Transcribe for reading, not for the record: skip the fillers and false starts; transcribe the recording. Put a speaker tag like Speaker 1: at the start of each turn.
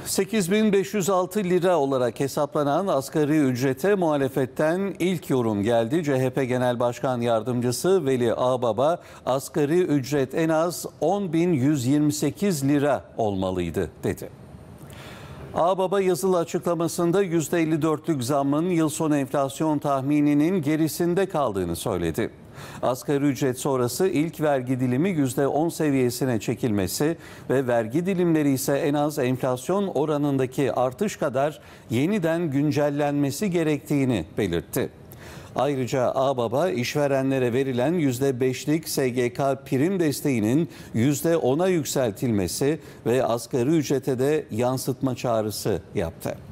Speaker 1: 8.506 lira olarak hesaplanan asgari ücrete muhalefetten ilk yorum geldi. CHP Genel Başkan Yardımcısı Veli Ağbaba, asgari ücret en az 10.128 lira olmalıydı dedi. Ağbaba yazılı açıklamasında %54'lük zammın yıl sonu enflasyon tahmininin gerisinde kaldığını söyledi. Asgari ücret sonrası ilk vergi dilimi %10 seviyesine çekilmesi ve vergi dilimleri ise en az enflasyon oranındaki artış kadar yeniden güncellenmesi gerektiğini belirtti. Ayrıca Ağbaba, işverenlere verilen %5'lik SGK prim desteğinin %10'a yükseltilmesi ve asgari ücrete de yansıtma çağrısı yaptı.